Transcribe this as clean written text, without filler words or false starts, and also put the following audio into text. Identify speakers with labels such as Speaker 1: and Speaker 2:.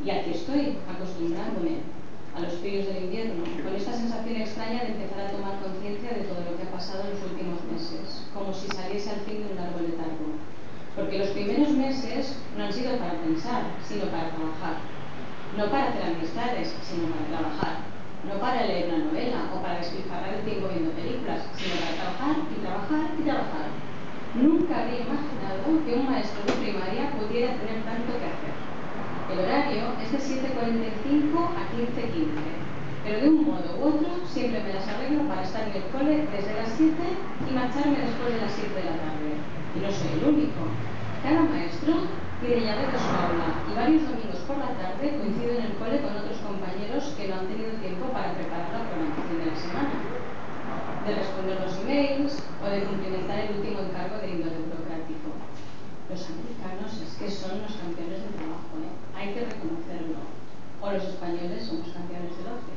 Speaker 1: Y aquí estoy, acostumbrándome a los fríos del invierno, con esta sensación extraña de empezar a tomar conciencia de todo lo que ha pasado en los últimos meses, como si saliese al fin de un largo letargo. Porque los primeros meses no han sido para pensar, sino para trabajar. No para hacer amistades, sino para trabajar. No para leer una novela o para despilfarrar el tiempo viendo películas, sino para trabajar y trabajar y trabajar. Nunca habría imaginado que un maestro de primaria pudiera tener tanto que hacer. El horario es de 7:45 a 15:15, pero de un modo u otro siempre me las arreglo para estar en el cole desde las 7 y marcharme después de las 7 de la tarde. Y no soy el único. Cada maestro tiene llave de su aula y varios domingos por la tarde coincido en el cole con otros compañeros que no han tenido tiempo para preparar la programación de la semana, de responder los emails o de cumplimentar el último encargo de índole burocrático. Los americanos es que son los campeones del trabajo, ¿eh? Hay que reconocerlo. O los españoles somos campeones del ocio.